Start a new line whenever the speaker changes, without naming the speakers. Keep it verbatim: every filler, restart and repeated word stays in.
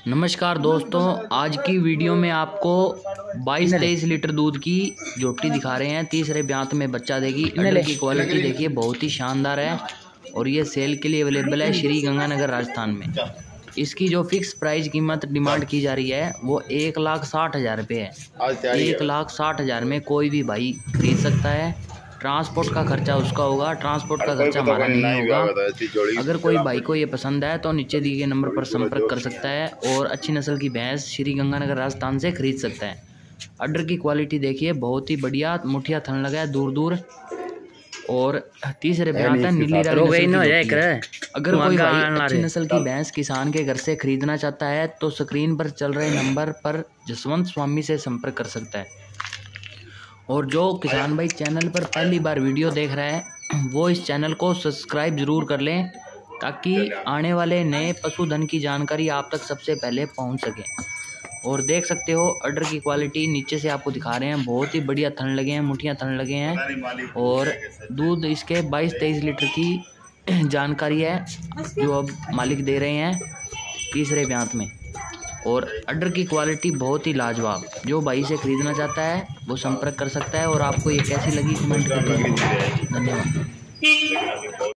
नमस्कार दोस्तों, आज की वीडियो में आपको बाईस तेईस लीटर दूध की जोटी दिखा रहे हैं। तीसरे ब्यांत में बच्चा देगी। अंडर की क्वालिटी देखिए बहुत ही शानदार है और ये सेल के लिए अवेलेबल है श्री गंगानगर राजस्थान में। इसकी जो फिक्स प्राइस कीमत डिमांड की जा रही है वो एक लाख साठ हज़ार रुपये है। एक लाख साठ हज़ार में कोई भी भाई खरीद सकता है। ट्रांसपोर्ट का खर्चा उसका होगा, ट्रांसपोर्ट का खर्चा हमारा नहीं होगा। अगर कोई भाई को ये पसंद है तो नीचे दिए गए नंबर पर संपर्क कर सकता है और अच्छी नस्ल की भैंस श्री गंगानगर राजस्थान से खरीद सकता है। अडर की क्वालिटी देखिए बहुत ही बढ़िया, मुठिया थन लगा है दूर दूर और तीसरे ब्यांत है नीली रावी नस्ल की। अगर कोई भाई अच्छी नस्ल की भैंस किसान के घर से खरीदना चाहता है तो स्क्रीन पर चल रहे नंबर पर जसवंत स्वामी से संपर्क कर सकता है। और जो किसान भाई चैनल पर पहली बार वीडियो देख रहा है वो इस चैनल को सब्सक्राइब ज़रूर कर लें ताकि आने वाले नए पशुधन की जानकारी आप तक सबसे पहले पहुंच सके। और देख सकते हो अडर की क्वालिटी नीचे से आपको दिखा रहे हैं, बहुत ही बढ़िया थन लगे हैं, मुठियाँ थन लगे हैं और दूध इसके बाईस तेईस लीटर की जानकारी है जो अब मालिक दे रहे हैं तीसरे ब्यांत में। और अडर की क्वालिटी बहुत ही लाजवाब। जो भाई से खरीदना चाहता है वो संपर्क कर सकता है। और आपको ये कैसी लगी कमेंट करके। धन्यवाद।